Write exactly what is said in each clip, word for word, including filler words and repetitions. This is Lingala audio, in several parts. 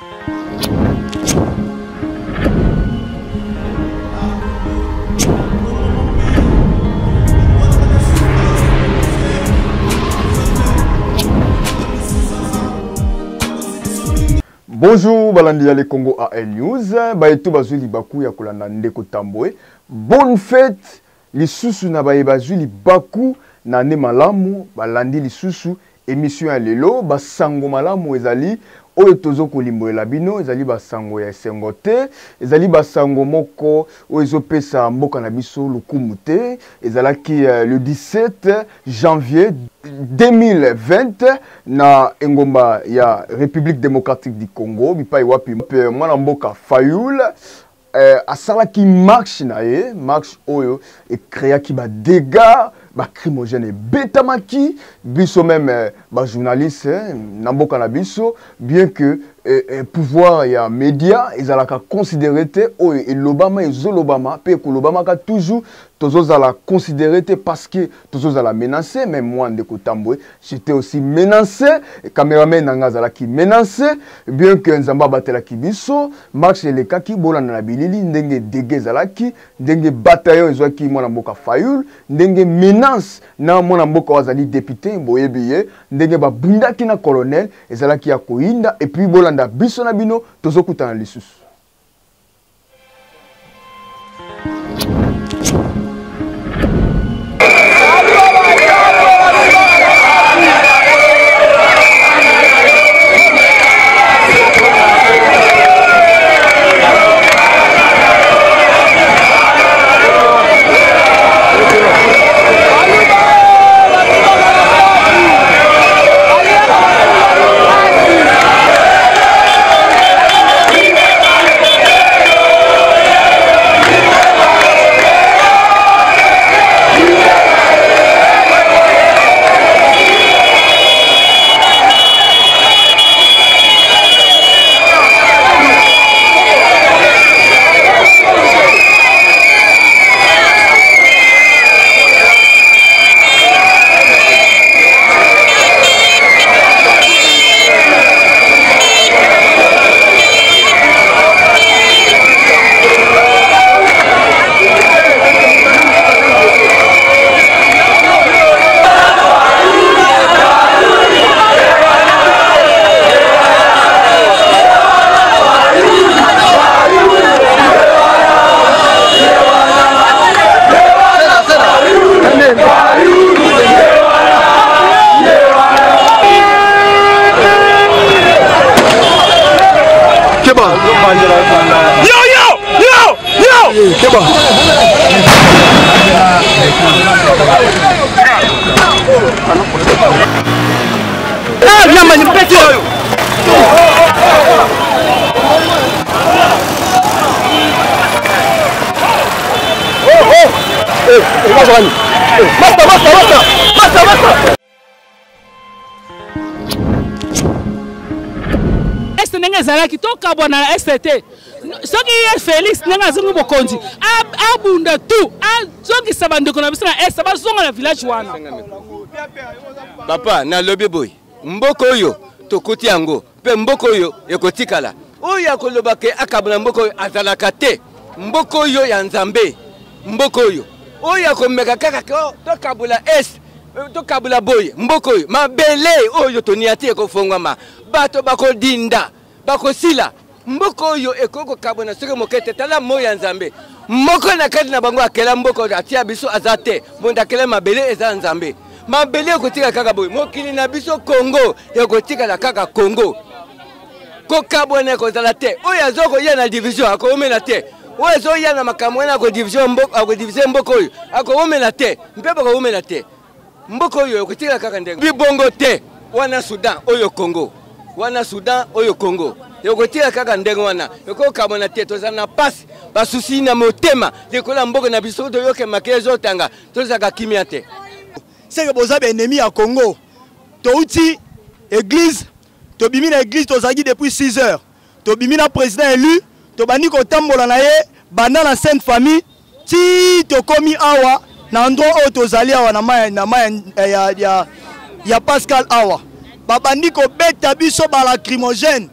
Bonjour, balandi ya le Congo A L News. Baeto bazuli baku ya kolanda ndeko Tambwe. Bonne fête. Lisusu na baye bazuli baku na ne malamu balandi lisusu émission ya lelo basango malamu ezali oyo tozo kolimbolela bino ezali basango ya esengo te ezali basango moko oyo ezopesa mboka na biso lokumu te ezalaki uh, le dix-sept janvier deux mille vingt na engomba ya République démocratique du Congo bipai wapi mwana mboka Fayul euh, asalaki marche na ye marche oyo e créaki ba dégâts ba crimogène betamaki biso même euh, ba journaliste eh, na mboka na biso bien que euh, euh, pouvoir ya média ezalaka considéré te oyo elobama ezolobama pe ko lobama ka toujours tozozala considéré te parce que tozozala menacé même moi ndeko Tambwe j'étais aussi menacé caméraman nanga zalaki menacé bien que nzamba batelaki biso marche elekaki bolanda na bilili ndenge dégâts zalaki ndenge bataillon ezwaki mwana mboka Fayul ndenge menace na mwana mboka wazali député boyebiye ndenge babundaki na colonel ezalaki ya koinda et puis bolanda biso na bino tozokutana lisusu. Yo yo yo yo. Keba. Ah, nyama ni pete yo. Oh oh. Eh, eh, basta bani. Basta basta basta. Basta basta. Nenge zalaki toka bwana S T soki ye Félix nenge zingu bokonzi abunda tu soki sabandeko na biso na S bazonga na village wana papa na lobi boy mboko oyo tokuti yango pe mboko oyo ekotikala oyo akolobake akabona mboko oyo azalaka te mboko oyo ya Nzambe mboko oyo oyo akomeka kaka tokabula S tokabula boy mboko oyo mabele oyo toniati ekofongwama bato bakodinda bakosila mboko oyo ekoko kabona soki mokete tala moya Nzambe moko na kati na bango akela mboko atia biso azate bonda kela mabele eza Nzambe mabele ekotika kaka boy mokili na biso Congo ekotika la kaka Congo ko kabona ekozala te oyo azoko ya na division akomena te oyo zo ya na makambo na ko division mboko ako division mboko oyo akomena te mpepo akomena te mboko oyo ekotika kaka ndenge bibongo te wana Sudan oyo Congo wana Sudan oyo Congo yokotia kaka ndenge wana yoko kabona te tozana pasi basusi na motema lekola mboko na biso to yoke makezo tanga tozaka kimia te seke bozabe ennemi ya Congo to uti église to bimi na église tozaki depuis six heures to bimi na président élu to bani ko tambola na ye banda na sainte famille ti to komi awa na endroit o tozali awa na maya na maya ya ya ya Pascal awa babandi ko beta biso ba lacrymogène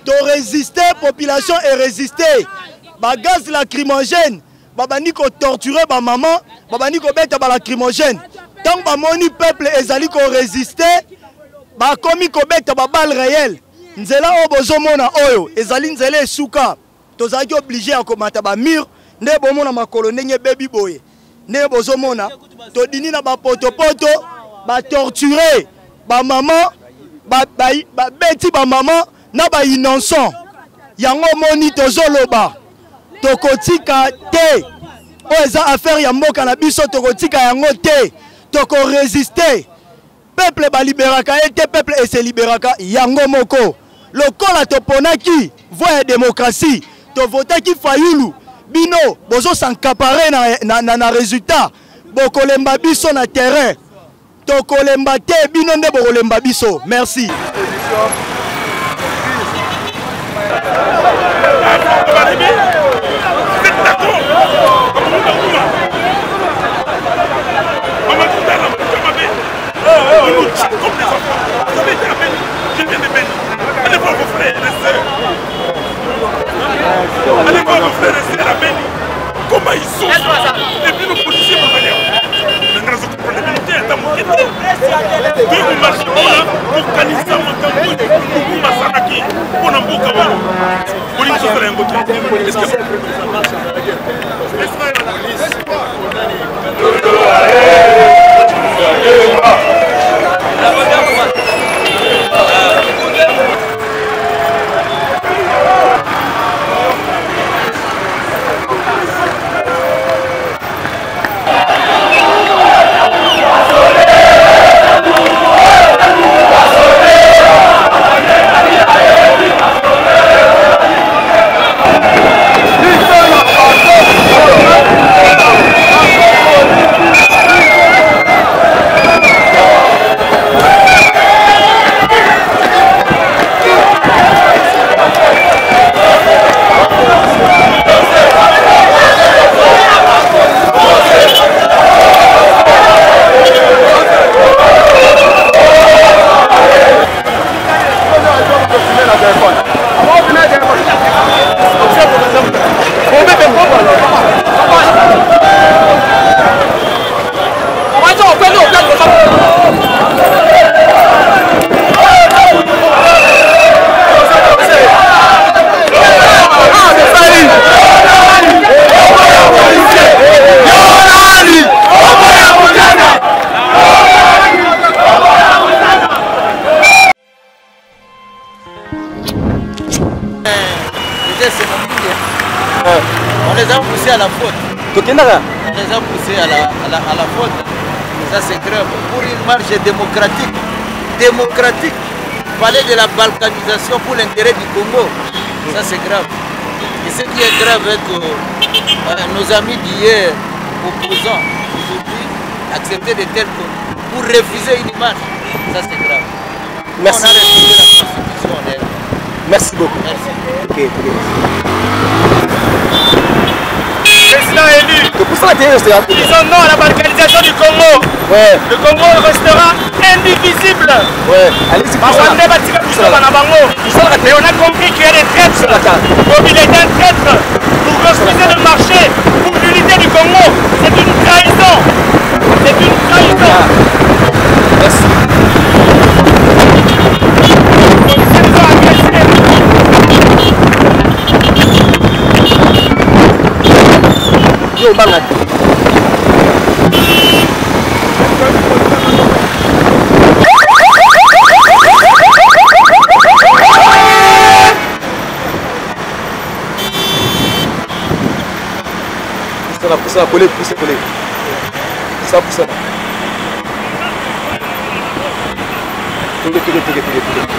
to résister population et résister ba gaz lacrymogène babandi ko torturer ba maman babandi ko beta ba lacrymogène tant ba moni peuple ezali ko résister ba komi ko beta ba balle réelle nzela o bozomona oyo ezali nzela esuka tozaki obligé à komata ba mur nde bomona makolo ndenge baby boy nde bozomona to dini na ba poto poto ba torturer ba maman ba ba beti ba maman na ba innocent yango moni tozoloba tokotika te o eza affaire ya mboka na biso tokotika yango te toko résister peuple ba liberaka ete peuple et se liberaka yango moko lokola toponaki voie ya démocratie to votaki Fayulu bino bozo s'encaparer na, na, na, na résultat bokolemba biso na terrain tokolemba te bino nde bokolemba biso merci. Allez voir vos frères et sœurs. Allez voir vos frères et sœurs à Beni. Comment ils sont. Et puis nos policiers vont venir. Maintenant, ils occupent les militaires dans mon quête. Deux vous marchez pour Kanisa, mon tambour, pour Masanaki, pour Namboka. Pour une chose, c'est un autre. Est-ce que ça marche? On les a poussés à la faute. On les a poussés à la, à la, à la faute. Ça c'est grave. Pour une marche démocratique, démocratique, parler de la balkanisation pour l'intérêt du Congo, ça c'est grave. Et ce qui est grave est que euh, nos amis d'hier, opposants, aujourd'hui, accepter de telles choses pour refuser une marche, ça c'est grave. Merci. On a respecté la Constitution. D'ailleurs. Merci beaucoup. Merci. Ok, ok. Président élu. Ils ont non à la balkanisation du Congo. Ouais. Le Congo restera indivisible. Ouais. Allez-y. Mais on a compris qu'il y a des traîtres. Donc il est un traître pour refuser le marché, pour l'unité du Congo. C'est une trahison. C'est une trahison. Merci. Yo, Bangad. Pousse-la, pousse-la, coller, pousse-la, coller. Ça, pousse-la. Tourne, tourne, tourne, tourne, tourne.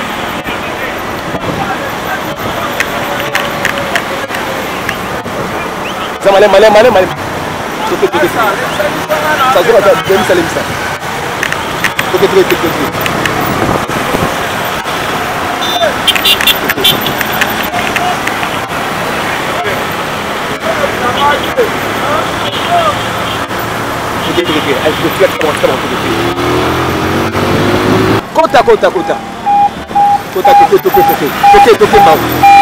Ça malin, malin, malin, malin. Ça se voit, ça se voit, ça. Ok, ok, ok, ok. Ok, ok, ok. Allez, tu vas te commencer à monter. Kota, kota, kota. Kota toke toke toke. Toke toke mbao.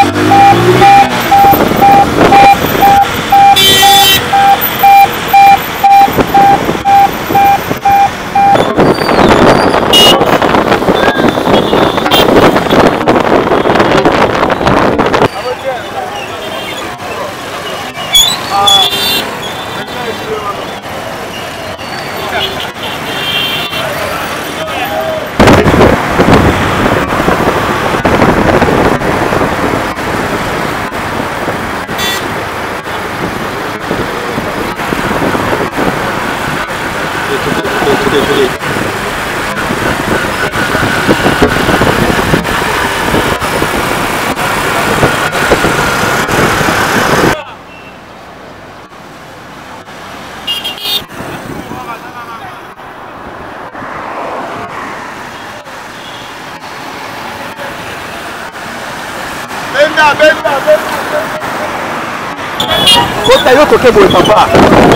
Kota yo toke boy papa.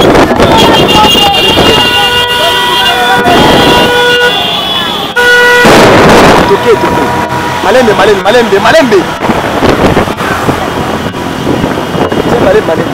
Toke toke. Malembe malembe malembe malembe. C'est malembe malembe.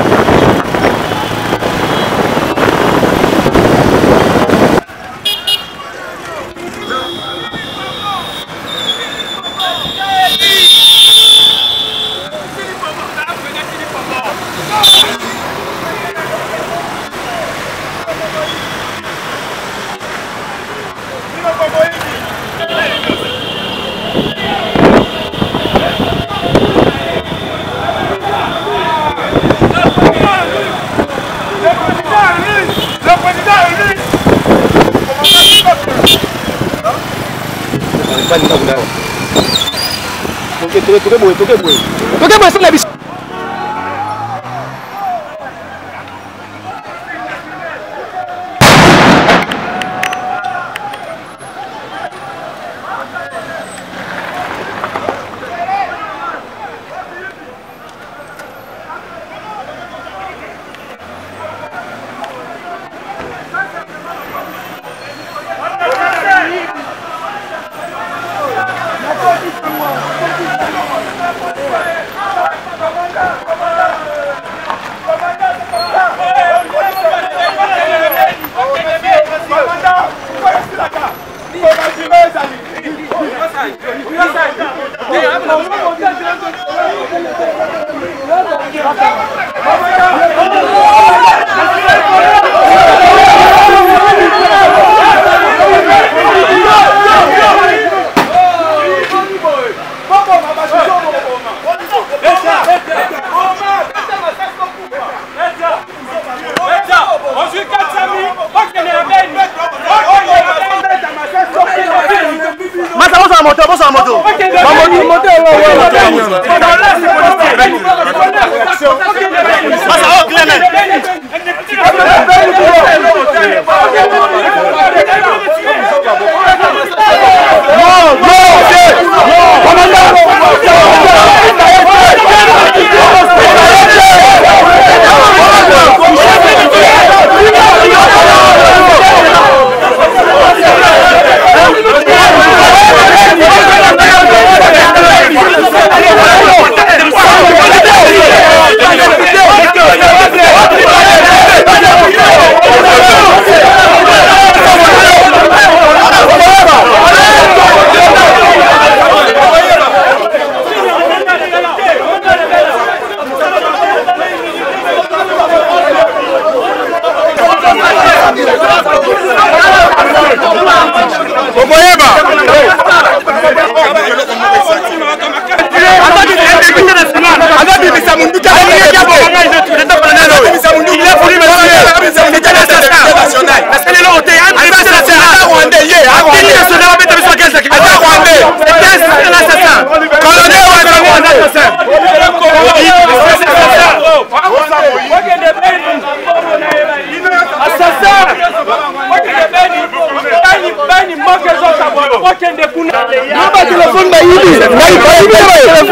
Toke toke toke boy toke boy. Toke boy sana bis.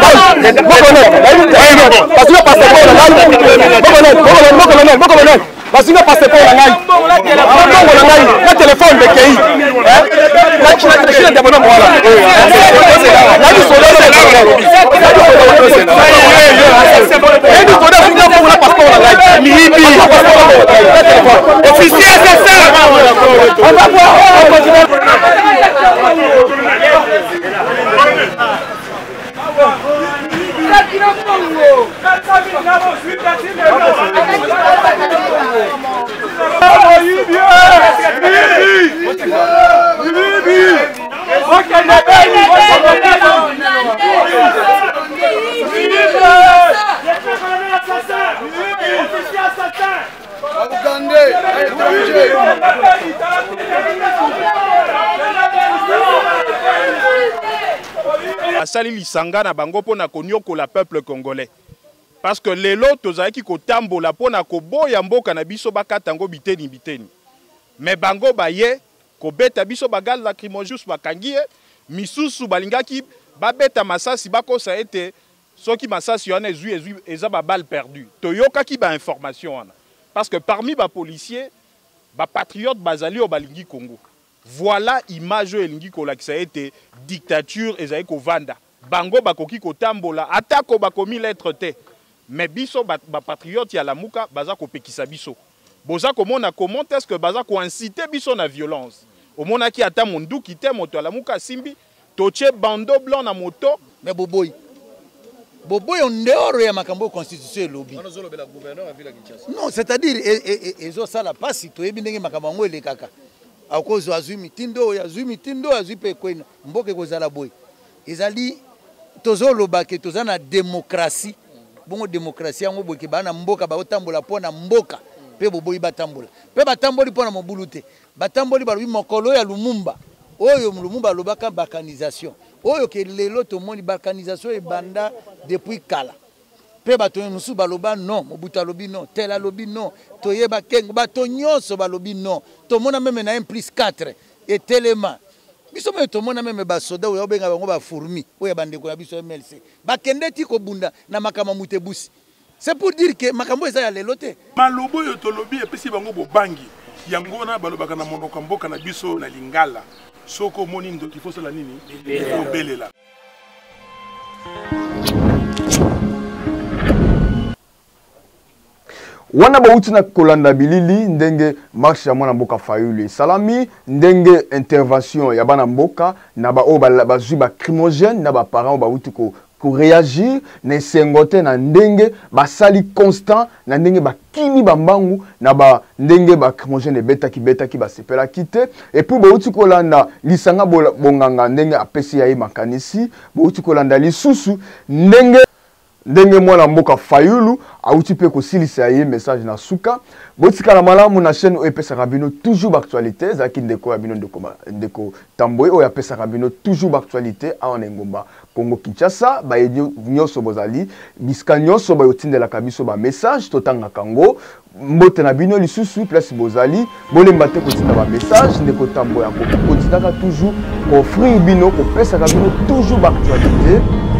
Parce que bazwi nga passeport na ngai mbongo na ngai na telefone bekei nakina diabona mwala nani soda nani soda finga mbongo na passeport na ngai mihibi officier c'est ça on va voir on continue asali lisanga na bango pona konyokola peuple congolais parce que lelo tozalaki kotambola pona koboya mboka na biso bakatango biteni biteni mais bango baye kobeta biso bagal lacrymogène bakangi misusu balingaki babeta masasi bakosa ete soki masasi wana ezui ezui eza ba balle perdue toyokaki ba information wana parce que parmi ba policiers ba patriotes bazali o balingi Congo. Voilà image elingi kolakisa ete dictature ezali kovanda bango bakoki kotambola atako bakomi lettre te mais biso ba, ba patriote ya lamuka baza kopekisa biso boza komona comment est-ce que baza ko inciter biso na violence omona ki ata monduki te moto ya lamuka simbi toche bando blanc na moto mais boboy boboy on dehors ya makambo constitution lobby non c'est-à-dire ezo sala pasi to yebi ndenge makambo ngo elekaka akozo azui mitindo ya azui mitindo azui pe kwena mboke kozala boy ezali tozoloba ke tozana démocratie bongo démocratie yango boke bana mboka ba otambola pona mboka pe boboyi batambola pe batamboli pona mobulu te batamboli balobi mokolo ya Lumumba oyo Lumumba lobaka balkanisation oyo ke lelo to moni balkanisation e banda depuis kala pe bato nusu baloba non Mobutu alobi non tel alobi non toyeba kengo bato nyonso balobi non to mona même na un plus quatre et tellement biso me to mona même ba soda oyo benga bango ba fourmi oyo bandeko na biso M L C bakende ti ko bunda na makama mutebusi c'est pour dire que makambo eza ya lelo te malobo yo to lobi epesi bango bobangi yango na balobaka na monoko mboka na biso na lingala soko moni ndo kifoso la nini obelela wana bauti na kolanda bilili ndenge marche ya mwana mboka Fayulu salami ndenge intervention ya bana mboka na ba o bazui ba crimogène na ba parents bauti ko ko réagir na sengote na ndenge basali constant na ndenge bakini bambangu na ba ndenge ba crimogène beta ki beta ki basepela kite et puis bauti kolanda lisanga bonganga ndenge apesi ya makanisi bauti kolanda lisusu ndenge ndenge mwana mboka Fayulu auti pe kosilisa ye message na suka botika na malamu na chaîne o epesa rabino toujours actualité zaki ndeko ya bino ndeko ndeko tamboy o epesa rabino toujours actualité a on ngomba Congo Kinshasa ba nyoso bozali biska nyoso ba yotindela kabiso ba message totanga kango mbote na bino lisusu place bozali bolemba te kotinda ba message ndeko tamboy ko kotinaka toujours offrir bino ko pesa rabino toujours actualité